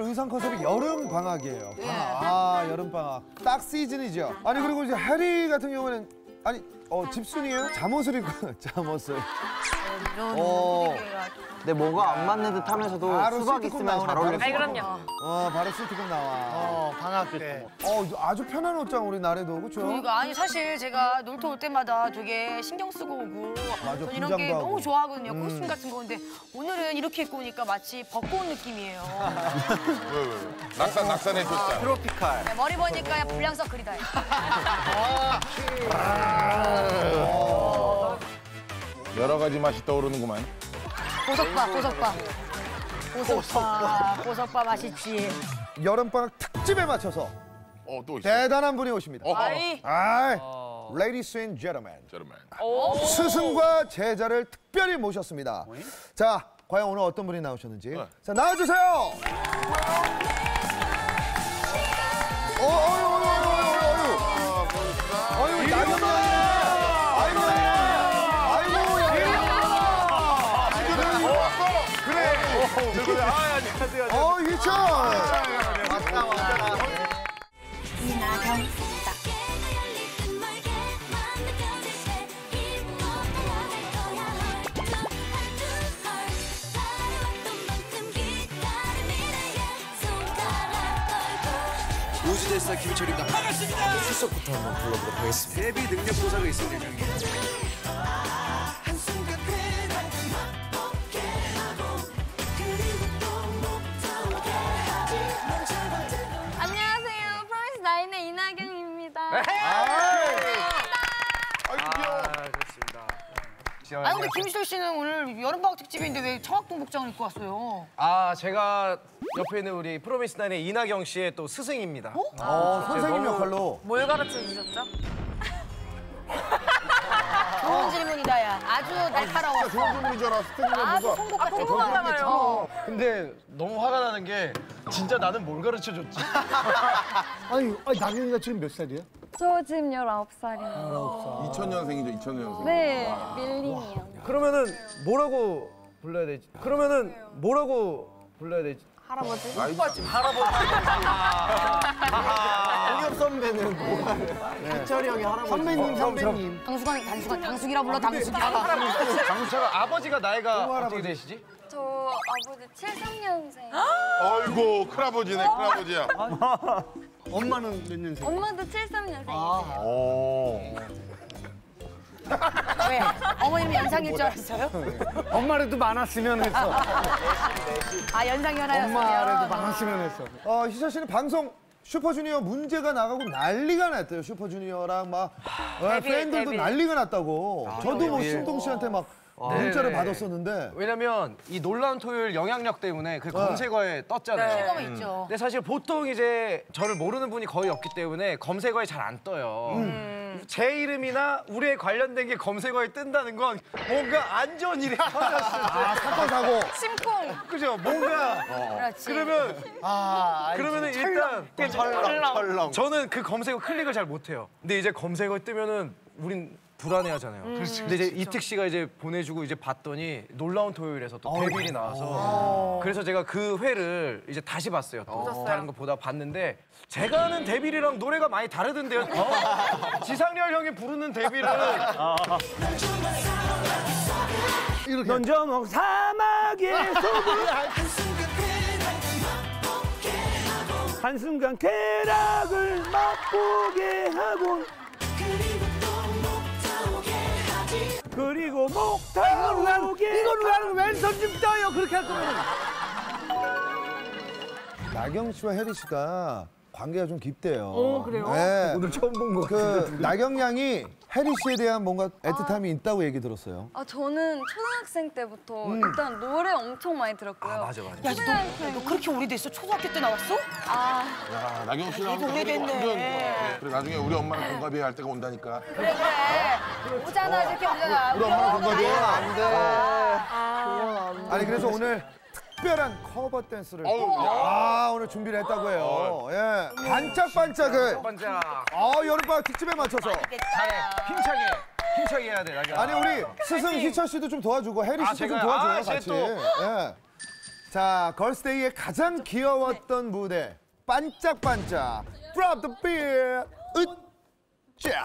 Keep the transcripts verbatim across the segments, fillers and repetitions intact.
의상 컨셉이 여름 방학이에요. 방학. 아, 여름 방학. 딱 시즌이죠. 아니 그리고 이제 해리 같은 경우는 아니 어 집순이에요? 잠옷을 입고 잠옷을. 어. 근데 뭐가 안 맞는 듯 하면서도 수박 있으면 잘 어울릴 것 아이, 같아요. 그럼요. 어, 바로 시트콤 나와. 어, 방학 때. 어, 아주 편한 옷장 우리 나래도 그렇죠? 그러니까 아니 사실 제가 놀토 올 때마다 되게 신경 쓰고 오고 맞아, 전 이런 게 분장도 너무 하고. 좋아하거든요. 음. 코스튬 같은 거. 근데 오늘은 이렇게 입고 오니까 마치 벚꽃 느낌이에요. 왜, 왜, 왜? 낙산, 낙산해 줬다. 트로피칼. 네, 머리 보니까 불량석 그리다. 여러 가지 맛이 떠오르는구만. 보석바, 보석바. 보석바, 보석바 맛있지. 여름 방학 특집에 맞춰서 어, 또 있어. 대단한 분이 오십니다. 어, 어. 아이, 아이, ladies and gentlemen. 저러면. 스승과 제자를 특별히 모셨습니다. 자, 과연 오늘 어떤 분이 나오셨는지. 네. 자, 나와주세요. 어, 어유, 어유, 어유, 어유, 어유. 어유, 나경원. 아이고, 아이고, 여기. 그래. 아, 안녕하세요. 어, 이천. 이나경입니다. 우주대사 김철입니다. 반갑습니다. 출석부터 한번 불러보도록 하겠습니다. 데뷔 능력 조사가 있을 예정입니다. 안녕하세요. 프로미스 나인의 이나경입니다. 아이고, 귀여워. 아 근데 김시철 씨는 오늘 여름방학 특집인데 왜 청학동 복장을 입고 왔어요? 아, 제가 옆에 있는 우리 프로미스나인의 이나경 씨의 또 스승입니다. 어, 선생님 역할로. 뭘 가르쳐 주셨죠? 좋은 질문이다, 야. 아주 날카로워. 진짜 좋은 질문이잖아. 스태미나 아주 뭐가. 송곳 같아. 궁금하잖아요. 근데 너무 화가 나는 게 진짜 나는 뭘 가르쳐 줬지? 아니, 아니 나경이가 지금 몇 살이야? 저 지금 열아홉 살이에요. 이천 년생이죠, 이천 년생. 네, 밀린이요. 그러면은 뭐라고 불러야 되지? 그러면은 뭐라고 불러야 되지? 할아버지? 오빠지. 할아버지. 공엽 선배는 뭐가 희철이 형이 할아버지. 선배님, 선배님. 당수관, 당수관, 당숙이라 불러, 당숙이라. 장수가 아버지가 나이가 어떻게 할아버지. 되시지? 저 아버지 칠십삼 년생. 아이고, 큰아버지네, 큰아버지야. 엄마는 몇 년생? 엄마도 칠십삼 년생. 오. 왜? 어머님이 연상일 줄 알았어요? 엄마라도 많았으면 했어. 아, 연상이 하나였어요? 엄마라도 많았으면 했어. 어, 희철 씨는 방송 슈퍼주니어 문제가 나가고 난리가 났대요. 슈퍼주니어랑 막 어, 데뷔, 팬들도 데뷔. 난리가 났다고. 저도 뭐 데뷔. 신동 씨한테 막 문자를 네네. 받았었는데. 왜냐면 이 놀라운 토요일 영향력 때문에 그 검색어에 떴잖아요. 실감이 있죠. 근데 사실 보통 이제 저를 모르는 분이 거의 없기 때문에 검색어에 잘 안 떠요. 제 이름이나 우리에 관련된 게 검색어에 뜬다는 건 뭔가 안 좋은 일이 터졌을 때. 아, 사건 사고. 심쿵. 그죠? 뭔가 그렇지. 그러면 아, 그러면은 일단 철렁, 철렁. 저는 그 검색어 클릭을 잘 못해요. 근데 이제 검색어 뜨면은 우린 불안해하잖아요. 근데 이제 이특 씨가 이제 보내주고 이제 봤더니 놀라운 토요일에서 또 데뷔일이 나와서 그래서 제가 그 회를 이제 다시 봤어요. 또 다른 거 보다 봤는데 제가 아는 데뷔일이랑 노래가 많이 다르던데요. 어? 지상렬 형이 부르는 데뷔일은 넌 저먹 사막의 속을 한순간 쾌락을 맛보게 하곤 그리고 목 타오게 이거는 나는 왼손 좀 떠요 그렇게 할 거면 나경 씨와 혜리 씨가 관계가 좀 깊대요. 어, 그래요? 네. 오늘 처음 본 거 그 같은데 나경 양이 혜리 씨에 대한 뭔가 애틋함이 있다고 얘기 들었어요. 아, 저는 초등학생 때부터 일단 노래 엄청 많이 들었고요. 아, 맞아, 맞아. 야, 너, 너 그렇게 오래됐어? 초등학교 때 나왔어? 아, 야, 나경 씨랑 되게 오래됐네. 완전. 그래, 나중에 우리 엄마랑 동갑이야 할 때가 온다니까. 그래, 그래. 오잖아, 이렇게 오잖아. 우리 엄마랑 동갑이야. 안 돼. 아니 그래서 오늘 특별한 커버 댄스를 어우, 아 오늘 준비를 했다고 해요. 예, 반짝반짝을 반짝. 아 여름방학 특집에 맞춰서 잘해. 힘차게. 힘차게 해야 돼, 나경. 아니 우리 스승 희철 씨도 좀 도와주고 혜리 아, 씨도 좀 제가요? 도와줘요 아, 제가 같이. 또- 예. 자, 걸스데이의 가장 귀여웠던 무대 반짝반짝 Drop the beat 으쌰.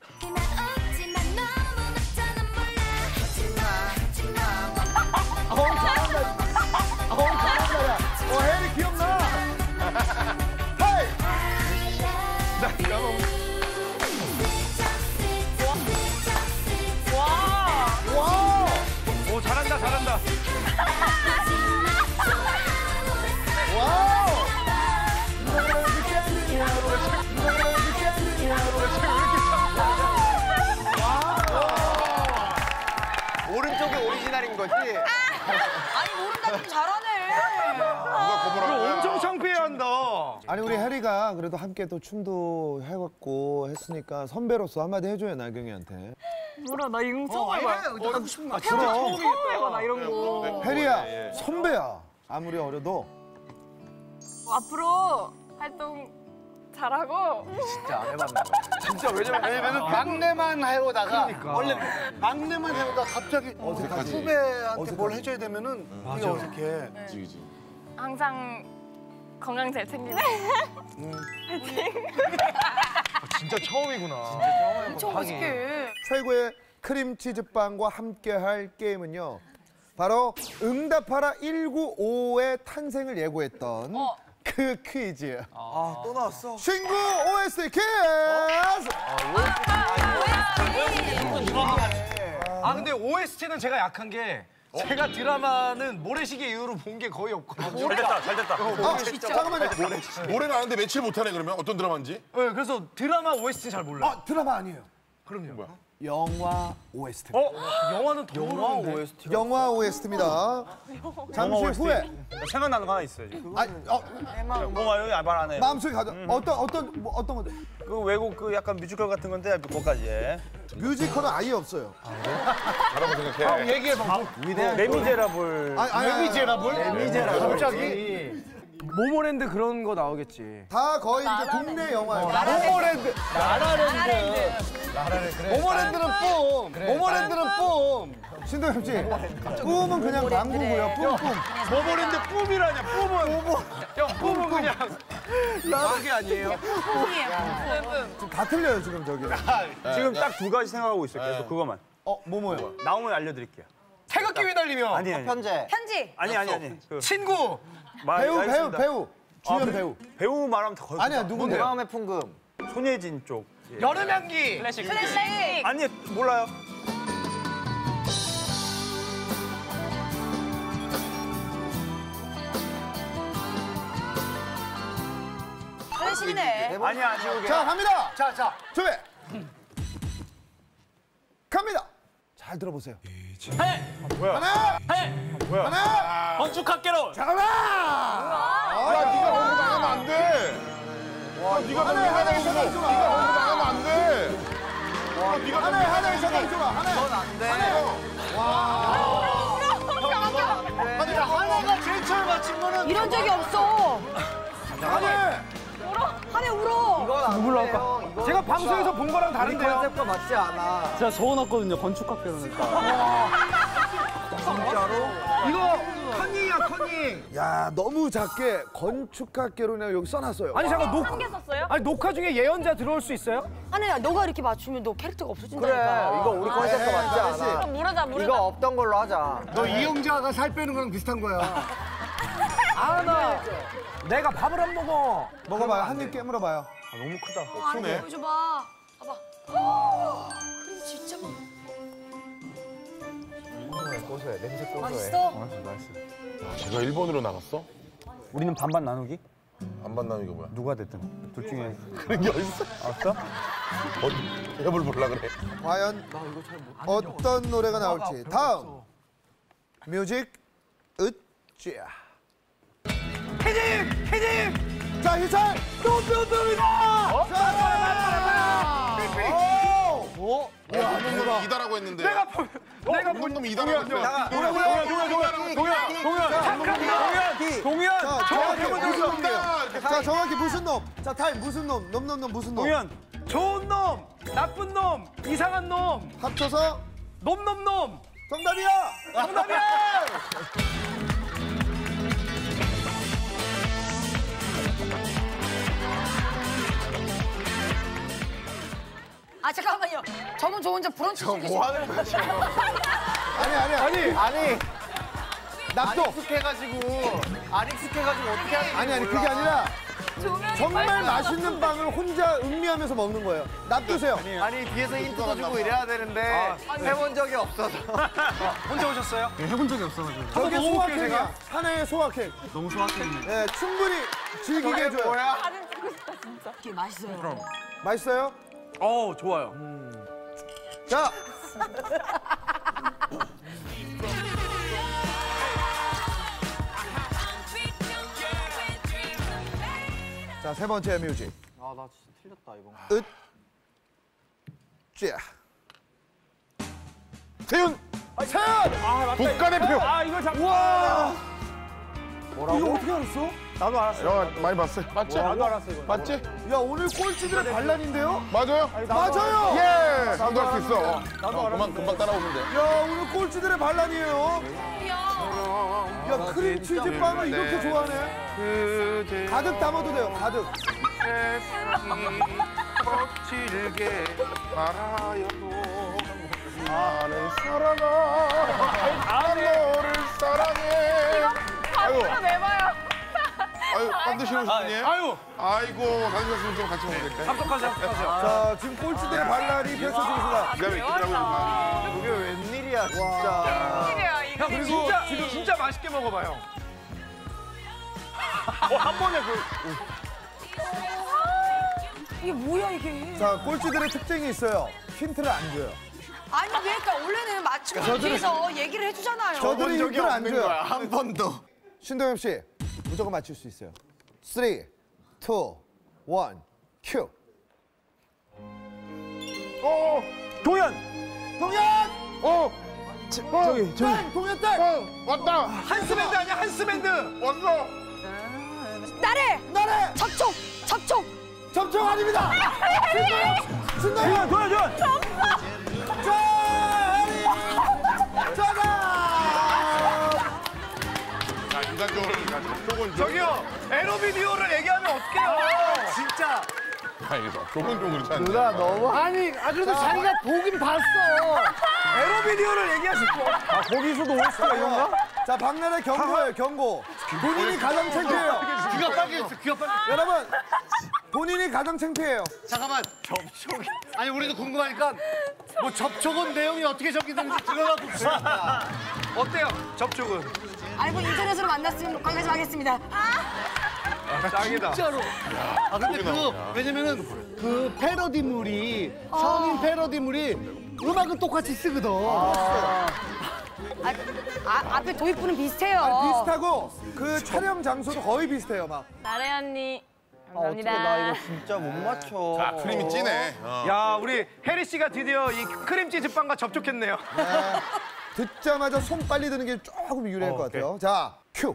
어우 잘한다. 어우 잘한다. 야. 어 혜리 기억나? 헤이. 나 이거 와. 오 잘한다 잘한다. 와우. 오른쪽이 오리지널인 거지? 아니 모른다고 잘하네. 누가 거부라고? 엄청 창피해한다. 아니 우리 혜리가 그래도 함께 또 춤도 해갖고 했으니까 선배로서 한마디 해줘요 나경이한테. 뭐라 나 이런 거 처음 해봐. 하고 싶은 거 그럼 처음 해봐 나 이런 거. 혜리야 선배야 아무리 어려도. 뭐 앞으로 활동 잘하고. 진짜 안 해봤나 봐. 진짜 왜냐면 왜냐면 막내만 해오다가 그러니까. 원래 막내만 해오다 갑자기 어색하지. 후배한테 뭘 해줘야 되면은 되게 맞아. 어색해. 그치, 그치. 항상 건강 잘 챙기고. 진짜 처음이구나. 엄청 멋있게. 최고의 크림치즈빵과 함께할 게임은요. 바로 응답하라 일구오의 탄생을 예고했던 어. 그 퀴즈. 아, 또 나왔어. 친구 오에스티 퀴즈! 아 근데 오에스티는 제가 약한 게 제가 드라마는 모래시계 이후로 본 게 거의 없거든요. 됐다, 잘 됐다. 아, 잠깐만요. 모래는 아는데 며칠 못하네 그러면? 어떤 드라마인지? 네, 그래서 드라마 오에스티 잘 몰라요. 아, 드라마 아니에요. 그럼요. 뭐야? 영화 오에스티. 어? 영화는 더 모르는데. 오에스티. 영화 오에스티입니다. 잠시 후에 생각나는 거 하나 있어요. 지금. 아, 어, 뭐가 여기 말 안 해요. 마음속에 가져. 어떤 어떤 뭐, 어떤 건데? 그 외국 그 약간 뮤지컬 같은 건데 그거까지 해. 뮤지컬은 아예 없어요. 잘하고 생각해. 얘기해봐. 레미제라블. 아니, 아니, 레미제라블? 레미제라블. 갑자기. 모모랜드 그런 거 나오겠지. 다 거의 이제 국내 영화예요. 모모랜드. 모모랜드는 뿜. 모모랜드는 뿜. 신동엽 씨, 뿜은 그냥 망구고요. 뿜뿜. 모모랜드 뿜이라냐, 뿜은. 형, 뿜은 그냥. 나게 아니에요. 지금 다 틀려요 지금 저기. 지금 딱 두 가지 생각하고 있어요. 계속 그거만. 어, 뭐뭐요? 나오면 알려드릴게요. 태극기 휘날리며. 아니 아니. 현재. 편지. 아니 아니 아니. 그 친구. 말- 배우 배우 알겠습니다. 배우 주연 아, 배- 배우. 배우 말하면 더 거의. 아니야 누군데요? 마음의 풍금. 손예진 쪽. 예. 여름향기. 클래식. 아니 몰라요. 클래식이네. 많이 아쉬우게. 자 갑니다. 자, 자. 준비. 갑니다. 잘 들어보세요. 뭐야? 하나, 뭐야? 하나. 건축학개론. 잠깐만. 야, 네가 거기 나가면 안 돼. 와, 네가 거기 하나에 하나에 나가면 생각 좀 네가 거기 와. 나가면 안 돼. 와, 네가 하나에 하나에 생각 좀 와. 하나에. 안 돼. 아니, 하나가 제일 처음 맞힌 거는 이런 적이 없어. 하나에. 한해 울어. 이건 안 누굴로 돼요. 할까? 이건 제가 방송에서 본 거랑 우리 다른데요. 컨셉과 맞지 않아. 제가 적어놨거든요. 건축학개론을. 이거 컨닝이야, 컨닝. 야 너무 작게 건축학개론이라고 여기 써놨어요. 아니 잠깐 녹. 한 개 썼어요? 아니 녹화 중에 예언자 들어올 수 있어요? 한해야 너가 이렇게 맞추면 너 캐릭터가 그래, 없어진다니까. 이거 우리 컨셉과 맞지 않아. 그럼 모르자 모르자. 이거 없던 걸로 하자. 너 이영자가 살 빼는 거랑 비슷한 거야. 아 나 내가 밥을 안 먹어. 먹어봐요. 한 입 깨물어봐요. 아, 너무 크다. 한해 보여줘봐. 봐봐. 어, 그림 진짜 많아. 고소해, 냄새 고소해. 맛있어? 제가 일본으로 나갔어? 우리는 반반 나누기? 안 만나는 게 뭐야? 누가 됐든. 둘 중에. 그런 게 어딨어? 알았어? 어디 해볼 볼라 그래. 과연 어떤 노래가 나올지. 다음 뮤직 으쌰. 캐님, 캐님. 자 희철 똥뿅뿅이다. 오! 야, 이다라고 했는데. 내가 본, 내가 본 놈 이다라고 했어. 동현 동현 동현 동현, 동현, 착한 동현, 동현. 자 정확히 해본 적이 무슨 놈이에요? 없다. 자 정확히 무슨 놈? 자 타임 무슨 놈? 놈놈놈 무슨 놈? 동현. 좋은 놈, 나쁜 놈, 이상한 놈, 합쳐서 놈놈놈. 정답이야. 정답이야. 아 잠깐만요. 저분 저 혼자 브런치 즐기시는 뭐 하는 거야 지금? 아니 아니 아니 아니 납도. 안 익숙해가지고 안 익숙해가지고 어떻게 하는지 아니 아니 그게 아니라 정말 맛있는 빵을 혼자 음미하면서 먹는 거예요. 납두세요. 아니 뒤에서 힌트도 주고 이래야 되는데 해본 적이 없어서 혼자 오셨어요? 네, 해본 적이 없어가지고. 저게 먹어볼게요, 소확행이야. 제가. 하나의 소확행. 너무 소확행이네. 네, 충분히 즐기게 해줘요. 뭐야? 사진 찍고 싶다 진짜. 게 맛있어요. 맛있어요? 어 좋아요. 자. 자, 세 번째 뮤직. 아 나 진짜 틀렸다 이번 거. 으. 쥐야. 세윤! 세윤! 국가대표. 아 이거 잠. 와! 뭐라고? 이거 어떻게 알았어? 나도 알았어. 영화 많이 봤어요. 맞지? 나도 알았어 이거. 맞지? 야, 오늘 꼴찌들의 반란인데요? 맞아요? 맞아요! 예! 나도 할 수 있어. 나도 어, 알았는데. 금방 금방 따라오면 돼. 야, 오늘 꼴찌들의 반란이에요. 야, 크림치즈 빵을 이렇게 좋아하네. 가득 담아도 돼요, 가득. 거칠게 말아요도 나는 사랑아 너를 사랑해. 아이고 왜 봐요? 아유 딴 드시는 분이에요? 아유 아이고 가능하시면 좀 같이 먹어도 될까요? 합석하죠 합석하죠. 자, 지금 꼴찌들의 반란이 펼쳐지고 있습니다. 기가 막히더라고요. 이게 웬일이야 진짜. 이래요 이거. 형 진짜 지금 진짜 맛있게 먹어봐 형. 어한 번에 그 이게 뭐야 이게? 자, 꼴찌들의 특징이 있어요. 힌트를 안 줘요. 아니 그러니까 원래는 맞추면 뒤에서 얘기를 해주잖아요. 저들이 힌트를 안 줘요. 한 번도. 신동엽 씨, 무조건 맞출 수 있어요. 쓰리, 투, 원, 큐. 어, 동현. 동현! 어, 저기, 저기. 동현 딸! 어, 왔다. 한스밴드 아니야 한스밴드. 왔어. 나래 나래! 접촉 접촉. 접촉 아닙니다! 신동엽! 신동엽! 동현 동현. 자, 정답! 자, 인간적으로 조금 저기요 에로비디오를 얘기하면 어떡해요. 진짜. 다행이다. 조금 좀 그렇지 않나? 누나 너무 아니, 아, 그래도 자기가 보긴 봤어. 에로비디오를 얘기하실 거. 아, 거기서도 올 수가 있나? 자, 박나래 경고예요, 경고. 본인이 가장 창피해요. 귀가 빨개졌어 귀가 빨개. 여러분, 본인이 가장 창피해요. 잠깐만 접촉. 아니 우리도 궁금하니까 뭐 접촉은 내용이 어떻게 적히는지 들어가 봅시다. 어때요 접촉은? 아니 뭐 인터넷으로 만났으면 관계좀 하겠습니다. 짱이다. 진짜로. 아 근데 그 왜냐면은 그 패러디물이 성인 패러디물이 음악은 똑같이 쓰거든. 아, 아, 앞에 도입부는 비슷해요. 아니, 비슷하고 그 촬영 장소도 거의 비슷해요, 막. 나래 언니. 아, 어떻게 감사합니다. 나 이거 진짜 못 맞춰. 아, 크림이 진해. 어. 야 우리 혜리 씨가 드디어 이 크림치즈 빵과 접촉했네요. 듣자마자 손 빨리 드는 게 조금 유리할 것 같아요. 자, 큐.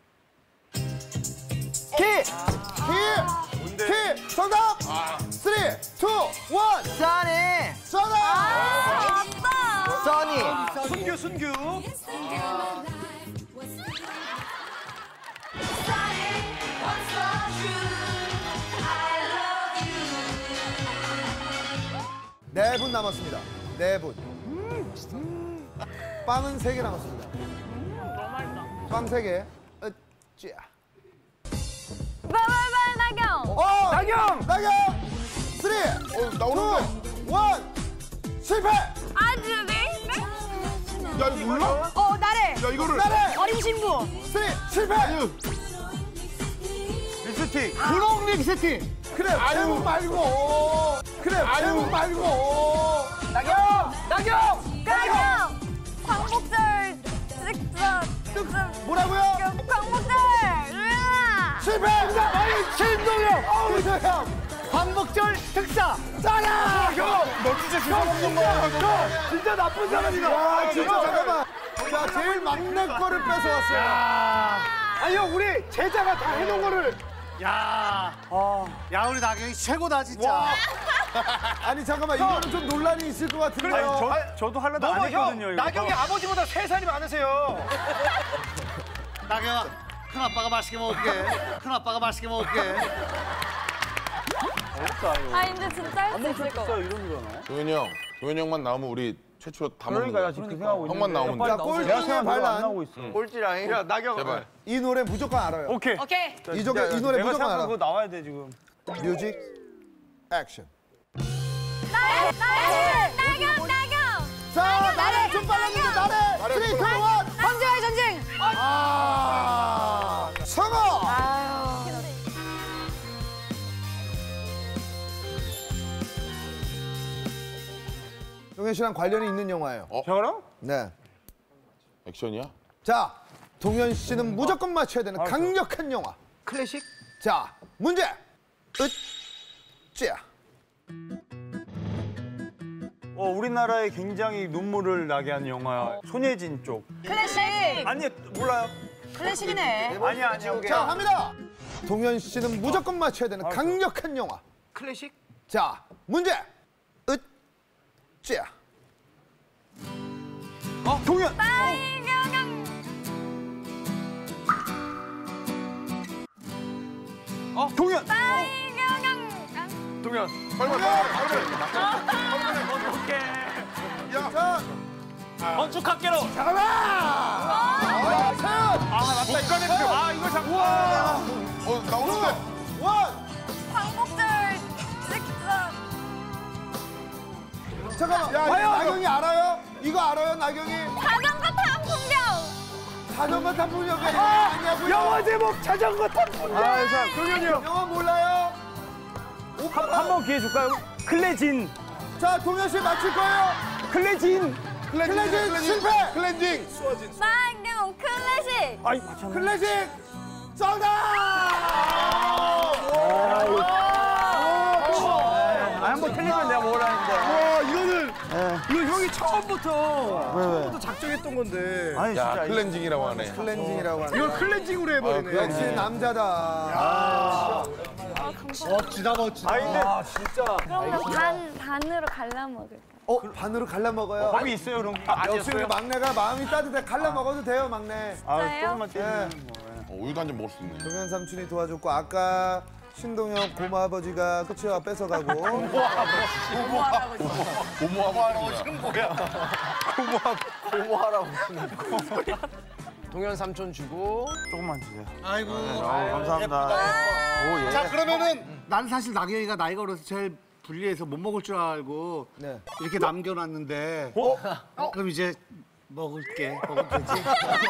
키! 키! 키! 정답! 쓰리, 투, 원! 써니. 정답! 아, 맞다. 써니. 순규 순규. 네 분 남았습니다. 네 분. 빵은 세 개 남았습니다. 빵 세 개. 으쌰. 빨빨빨 나경. 어! 나경! 나경! 쓰리, 어, 나오는데. 투, 원! 실패! 아주 네. 야, 이거 몰라? 어 나래 야, 이거를. 나래! 어린 신부. 쓰리, 실패! 립스틱. 브로콜리 세팅. 그래, 제목 말고! 그래, 제목 말고! 나경. 나경. 나경. 광복절 직접 직접 뭐라고요? 광복절. 루나. 실패! 아니, 신동엽! 어우, 신동엽! 광복절 특사. 짜라! 너 진짜 진짜 먹는 거야. 진짜 나쁜 사람이다. 와, 진짜 잠깐만. 자, 제일 막내 거를 뺏어왔어요. 아니 형 우리 제자가 다 해놓은 거를. 야. 야 우리 나경이 최고다 진짜. 아니, 잠깐만, 이거는 좀 논란이 있을 것 같은데요. 저 저도 하려다 안 너무 했거든요. 형 이거. 나경이 아버지보다 세 살이 많으세요. 나경아 큰 아빠가 맛있게 먹을게. 큰 아빠가 맛있게 먹을게. 아 근데 진짜 할 수 있을 것 같아. 이런 거잖아. 도현이 형, 도현이 형만 나오면 우리 최초로 다 먹는 그러니까 나 거야. 지금 그 생각하고 있는데. 형만 나오면 자, 돼. 꼴찌의 내가 생각 별로 안 반란. 나오고 있어. 꼴찌라잉. 야 나경. 제발. 이 노래 무조건 알아요. 오케이. 오케이. 이, 조, 이 노래 내가 무조건 생각한 알아. 거 나와야 돼 지금. 뮤직, 액션. 나래 나래 나경 나경. 자, 나래 좀 빨랐는데 나래. 나래 쓰리, 투, 좀 원. 황제와의 전쟁. 아, 성어. 동현 씨랑 관련이 있는 영화예요. 저랑? 네. 액션이야? 자, 동현 씨는 무조건 맞춰야 되는 강력한 영화. 클래식? 자, 문제. 으쌰. 어 우리나라에 굉장히 눈물을 나게 한 영화 손예진 쪽. 클래식. 아니 몰라요. 클래식이네. 아니야 아니야. 자, 갑니다. 동현 씨는 무조건 맞춰야 되는 강력한 영화. 클래식? 자, 문제. 으쌰. 어 동현. 나경. 어 동현. 나경. 동현. 빨리 빨리 빨리. 자, 건축학개로. 잠깐만. 아, 세연. 국가대표. 아 이거 잠깐. 어 나오는데. 원. 광복절 직접. 잠깐만. 야, 나경이 알아요? 이거 알아요, 나경이? 자전거 탄 풍경. 자전거 탄 분역이 아니냐고요? 영화 제목 자전거 탄 아, 자, 동현이 형. 영화 몰라요? 한 번 기회 줄까요? 클레진. 자, 동현 씨 맞힐 거예요? 클레진. 클렌징 실패. 클렌징. 나경 클래식. 아이 클래식 정답. 아, 한 번 틀리면 내가 뭘 하는데. 와 이거는 이거 형이 처음부터 처음부터 작정했던 건데. 아니 야 진짜. 클렌징이라고 하네. 클렌징이라고 하는. 이걸 클렌징으로 해버리네. 역시 남자다. 멋지다 멋지다. 아니 근데 그러면 반 반으로 갈라 먹을까? 어, 반으로 갈라 먹어요. 밥이 있어요 그런 거. 역시 우리 막내가 마음이 따뜻해. 갈라 먹어도 돼요, 막내. 아 진짜요? 조금만 떼면 뭐. 어, 우유도 한 잔 먹을 수 있네. 동현 삼촌이 도와줬고 아까 신동엽 고모아버지가 끝이와 뺏어가고. 고모하고 지금 뭐야? 동현 삼촌 주고. 조금만 주세요. 아이고. 아, 감사합니다. 오 예. 자 그러면은 나는 사실 나경이가 나이가 어려서 제일 불리해서 못 먹을 줄 알고 네. 이렇게 남겨놨는데. 어? 그럼 이제 먹을게. 먹으면 되지?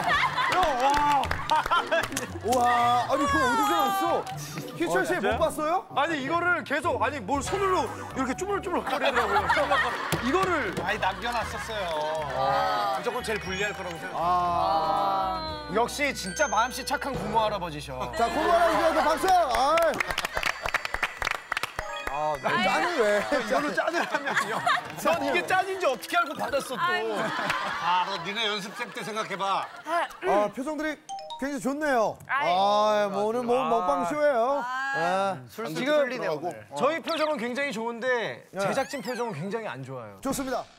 우와, 아니 그거 어디서 났어? 희철 씨 못 봤어요? 아니 이거를 계속 아니 뭘 손으로 이렇게 쭈물쭈물 거리더라고요. 이거를 아니 남겨놨었어요. 무조건 제일 불리할 거라고 생각. 아. 역시 진짜 마음씨 착한 고모 할아버지셔. 자, 고모 할아버지한테 박수. 아이. 아, 짜는 왜? 이걸로 짠을 하면요. 전 이게 짠인지 어떻게 알고 받았어 또. 아, 너 니네 연습생 때 생각해봐. 아, 표정들이 굉장히 좋네요. 아, 뭐 오늘 뭐 먹방 쇼예요. 아, 지금 저희 표정은 굉장히 좋은데 제작진 표정은 굉장히 안 좋아요. 좋습니다.